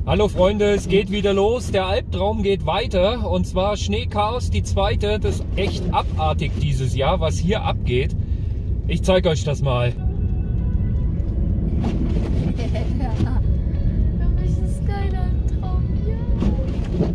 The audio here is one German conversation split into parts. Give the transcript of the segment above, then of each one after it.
Hallo Freunde, es geht wieder los. Der Albtraum geht weiter und zwar Schneechaos, die zweite. Das ist echt abartig dieses Jahr, was hier abgeht. Ich zeige euch das mal. Das ist kein Albtraum. Ja.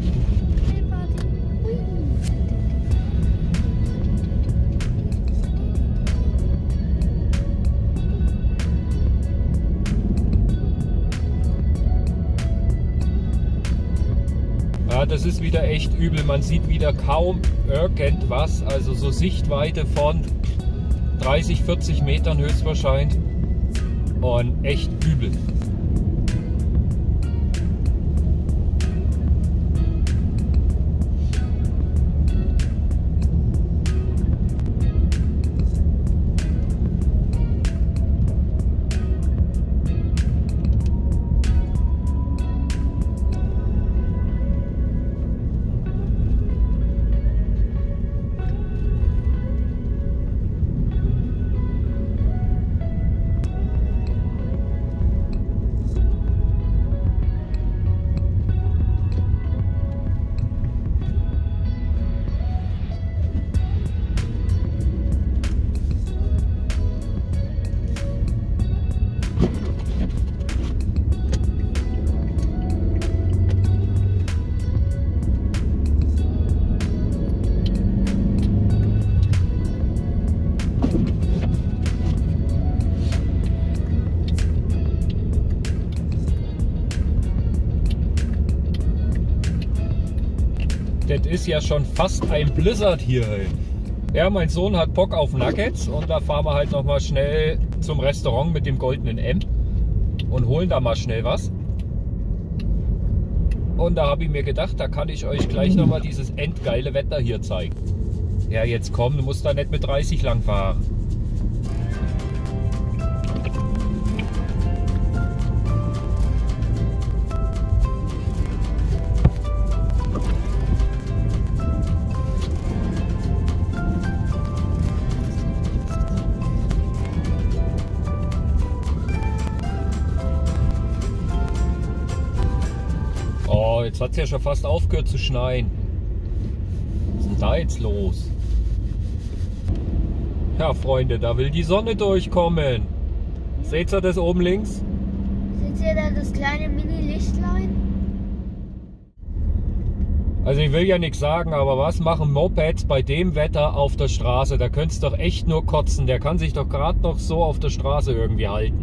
Ja, das ist wieder echt übel. Man sieht wieder kaum irgendwas. Also so Sichtweite von 30, 40 Metern höchstwahrscheinlich. Und echt übel. Das ist ja schon fast ein Blizzard hier. Ja, mein Sohn hat Bock auf Nuggets und da fahren wir halt noch mal schnell zum Restaurant mit dem goldenen M und holen da mal schnell was. Und da habe ich mir gedacht, da kann ich euch gleich noch mal dieses endgeile Wetter hier zeigen. Ja, jetzt komm, du musst da nicht mit 30 lang fahren. Oh, jetzt hat es ja schon fast aufgehört zu schneien. Was ist denn da jetzt los? Ja, Freunde, da will die Sonne durchkommen. Seht ihr das oben links? Seht ihr da das kleine Mini-Lichtlein? Also ich will ja nichts sagen, aber was machen Mopeds bei dem Wetter auf der Straße? Da könnt's doch echt nur kotzen. Der kann sich doch gerade noch so auf der Straße irgendwie halten.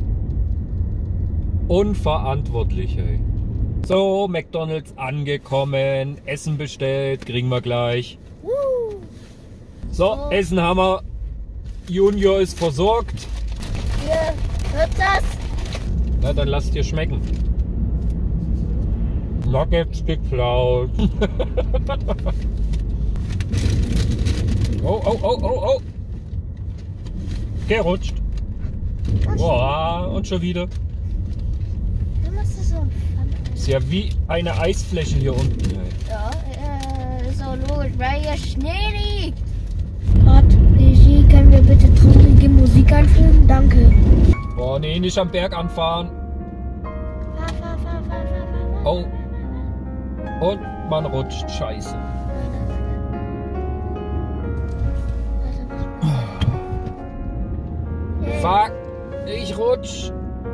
Unverantwortlich, ey. So, McDonald's angekommen, Essen bestellt, kriegen wir gleich. So, Essen haben wir. Junior ist versorgt. Ihr hört das? Na, dann lasst dir schmecken. Nuggets geklaut. Oh, oh, oh, oh, oh. Gerutscht. Boah, und schon wieder. Du machst das so. Ist ja wie eine Eisfläche hier unten. Ja, ist auch logisch, weil hier Schnee liegt. Regie, können wir bitte traurige Musik einfügen? Danke. Boah, nee, nicht am Berg anfahren. Oh. Und man rutscht. Scheiße. Fuck. Ich rutsch.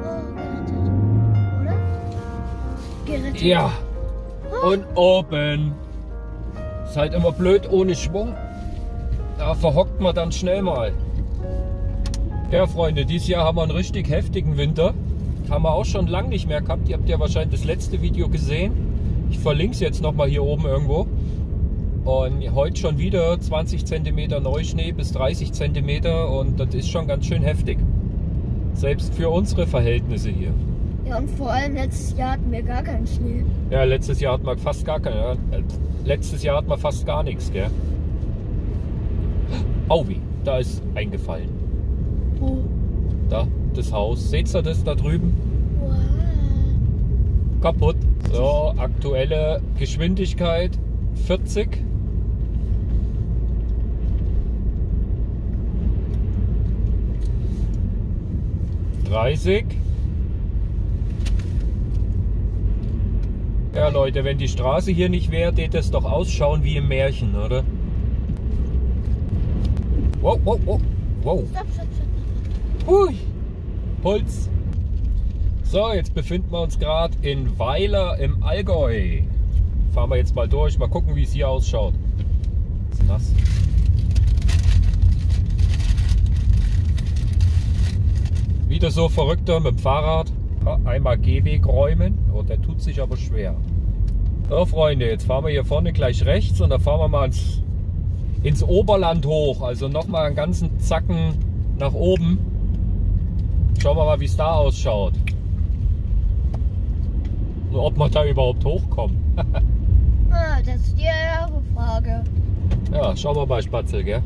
Oder? Gerettet. Ja. Und oben. Ist halt immer blöd ohne Schwung. Da verhockt man dann schnell mal. Ja, Freunde, dieses Jahr haben wir einen richtig heftigen Winter. Haben wir auch schon lange nicht mehr gehabt. Ihr habt ja wahrscheinlich das letzte Video gesehen. Ich verlinke es jetzt nochmal hier oben irgendwo. Und heute schon wieder 20 cm Neuschnee bis 30 cm und das ist schon ganz schön heftig. Selbst für unsere Verhältnisse hier. Ja, und vor allem letztes Jahr hatten wir gar keinen Schnee. Ja, letztes Jahr hat man fast gar keine. Letztes Jahr hat man fast gar nichts, gell? Auwi, da ist eingefallen. Wo? Da, das Haus. Seht ihr das da drüben? Wow. Kaputt. So, aktuelle Geschwindigkeit 40. Ja Leute, wenn die Straße hier nicht wäre, würde das doch ausschauen wie im Märchen, oder? Wow, wow, wow, wow. Stopp, stopp, stopp. Hui, Holz. So, jetzt befinden wir uns gerade in Weiler im Allgäu. Fahren wir jetzt mal durch, mal gucken, wie es hier ausschaut. Ist nass. Wieder so Verrückter mit dem Fahrrad. Einmal Gehweg räumen. Oh, der tut sich aber schwer. So Freunde, jetzt fahren wir hier vorne gleich rechts und dann fahren wir mal ins Oberland hoch. Also nochmal einen ganzen Zacken nach oben. Schauen wir mal, wie es da ausschaut. Und ob wir da überhaupt hochkommen. Das ist die eure Frage. Ja, schauen wir mal, Spatzel, gell?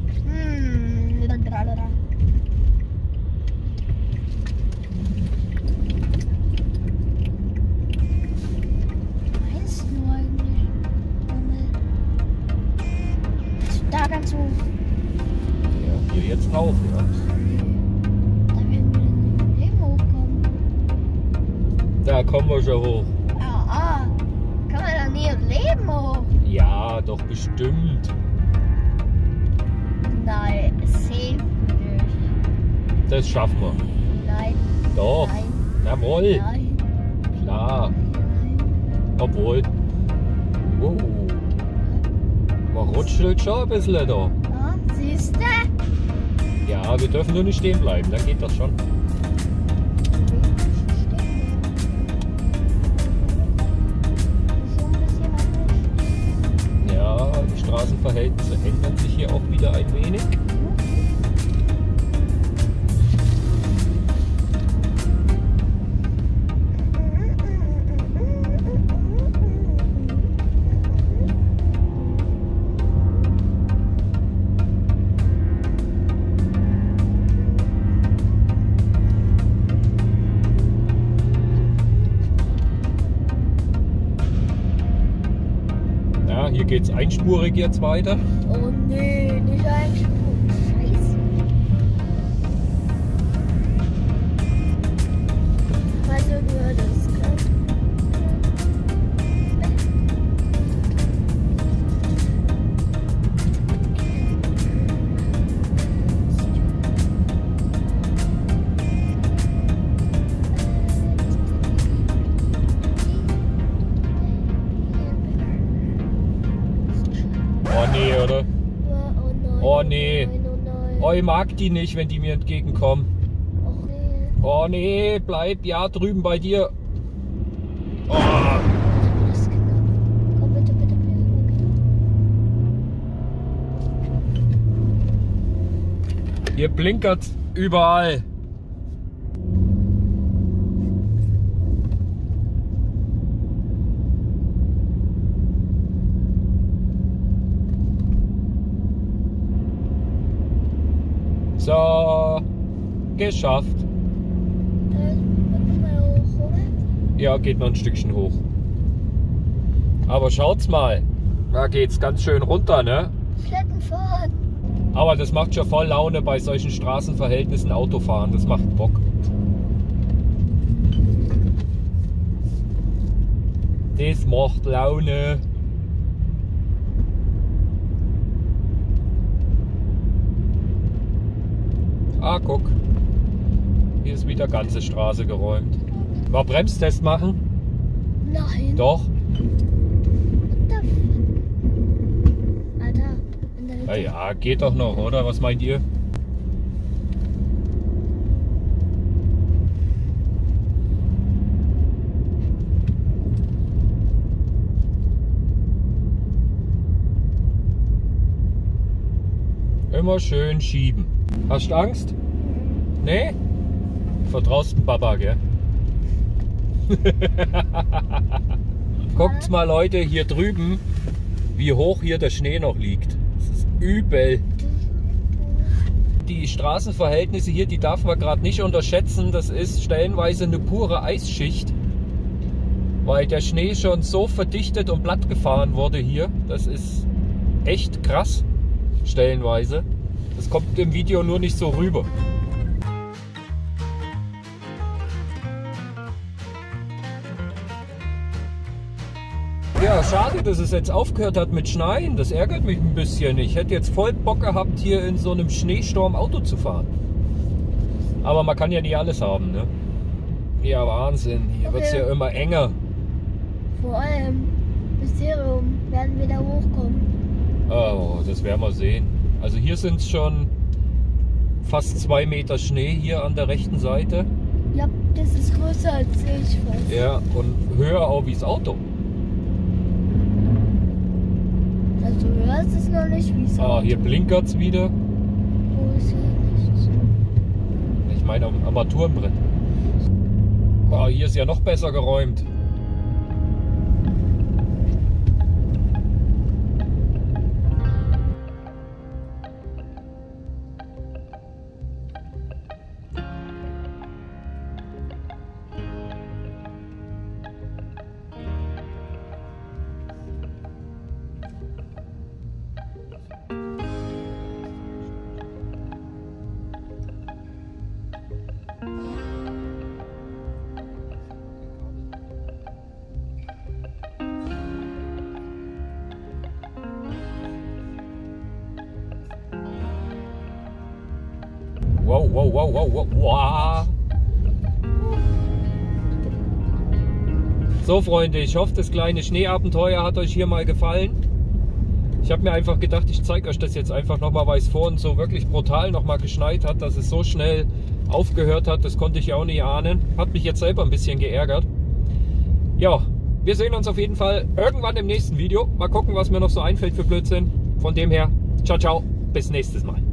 Meinst du eigentlich? Also da ganz hoch. Ja, hier jetzt rauf, ja. Da werden wir dann im Leben hochkommen. Da kommen wir schon hoch. Kann man da nie im Leben hoch? Ja, doch bestimmt. Nein, safe nicht. Das schaffen wir. Nein. Doch. Nein. Jawohl. Nein. Klar. Obwohl. Oh. Man rutscht schon ein bisschen da. Ja, siehst du? Ja, wir dürfen nur nicht stehen bleiben, dann geht das schon. Ja, die Straßenverhältnisse ändern sich hier auch wieder ein wenig. Ja, hier geht es einspurig jetzt weiter. Oh nee, nicht einspurig. Scheiße. Also du das gerade. Oh nee, oder? Oh nein. Oh nee. Nein, oh nein. Oh, ich mag die nicht, wenn die mir entgegenkommen. Oh nee. Oh nee, bleib ja drüben bei dir. Oh. Was genau? Komm bitte, bitte, bitte. Hier blinkert überall. So, geschafft. Mal hoch, oder? Ja, geht noch ein Stückchen hoch. Aber schaut's mal, da geht's ganz schön runter, ne? Schlitten fahren. Aber das macht schon voll Laune bei solchen Straßenverhältnissen Autofahren. Das macht Bock. Das macht Laune. Ah, guck. Hier ist wieder ganze Straße geräumt. Mal Bremstest machen? Nein. Doch. What the fuck? Alter, in der Hütte. Ja, geht doch noch, oder? Was meint ihr? Immer schön schieben. Hast du Angst? Nee? Vertraust dem Papa, gell? Guckt mal, Leute, hier drüben, wie hoch hier der Schnee noch liegt. Das ist übel. Die Straßenverhältnisse hier, die darf man gerade nicht unterschätzen. Das ist stellenweise eine pure Eisschicht. Weil der Schnee schon so verdichtet und platt gefahren wurde hier. Das ist echt krass, stellenweise. Das kommt im Video nur nicht so rüber. Ja, schade, dass es jetzt aufgehört hat mit Schneien. Das ärgert mich ein bisschen. Ich hätte jetzt voll Bock gehabt, hier in so einem Schneesturm Auto zu fahren. Aber man kann ja nicht alles haben, ne? Ja, Wahnsinn. Hier wird es ja immer enger. Vor allem, Mysterium, werden wir da hochkommen? Oh, das werden wir sehen. Also hier sind es schon fast 2 Meter Schnee hier an der rechten Seite. Ja, das ist größer als ich fast. Ja, und höher auch wie das Auto. Also höher ist es noch nicht, wie es Ah, hier blinkert es wieder. Wo ist hier nichts? Ich meine am Armaturenbrett. Oh, hier ist ja noch besser geräumt. Wow, wow, wow, wow, wow, wow. So Freunde, ich hoffe, das kleine Schneeabenteuer hat euch hier mal gefallen. Ich habe mir einfach gedacht, ich zeige euch das jetzt einfach nochmal, weil es vorhin so wirklich brutal nochmal geschneit hat, dass es so schnell aufgehört hat. Das konnte ich ja auch nicht ahnen. Hat mich jetzt selber ein bisschen geärgert. Ja, wir sehen uns auf jeden Fall irgendwann im nächsten Video. Mal gucken, was mir noch so einfällt für Blödsinn. Von dem her, ciao, ciao, bis nächstes Mal.